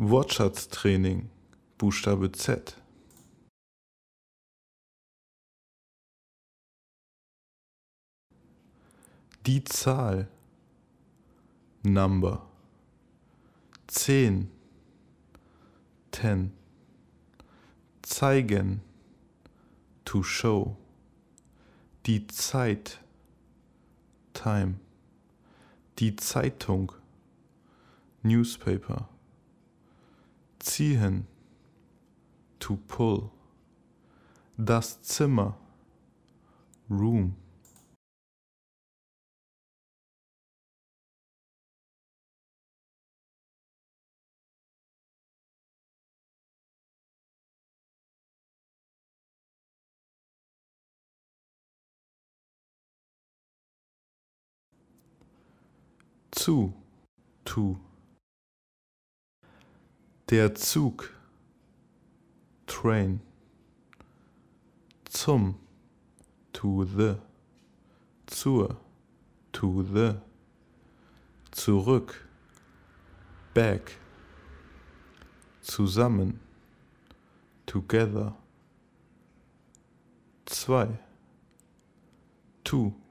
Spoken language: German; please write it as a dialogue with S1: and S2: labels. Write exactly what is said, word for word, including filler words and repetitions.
S1: Wortschatztraining, Buchstabe Z. Die Zahl, Number. Zehn, ten. Zeigen, to show. Die Zeit, time. Die Zeitung, newspaper. Ziehen, to pull. Das Zimmer, room. Zu, to. Der Zug, train. Zum, to the. Zur, to the. Zurück, back. Zusammen, together. Zwei, two.